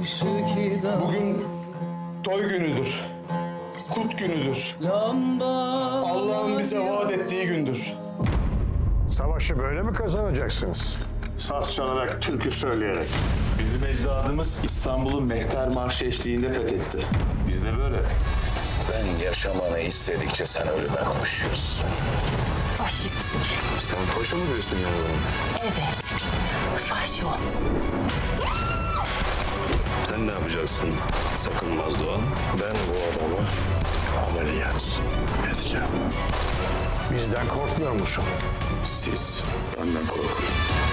Bugün toy günüdür. Kut günüdür. Allah'ın bize vaat ettiği gündür. Savaşı böyle mi kazanacaksınız? Saz çalarak, türkü söyleyerek. Bizim ecdadımız İstanbul'u mehter marşı eşliğinde fethetti. Biz de böyle. Ben yaşamanı istedikçe sen ölüme koşuyorsun. Faşistsin. Sen paşa mı diyorsun ya? Evet. Faşo. Sen ne yapacaksın Sakınmaz Doğan? Ben bu adamı ameliyat edeceğim. Bizden korkmuyor musun? Siz benden korkun.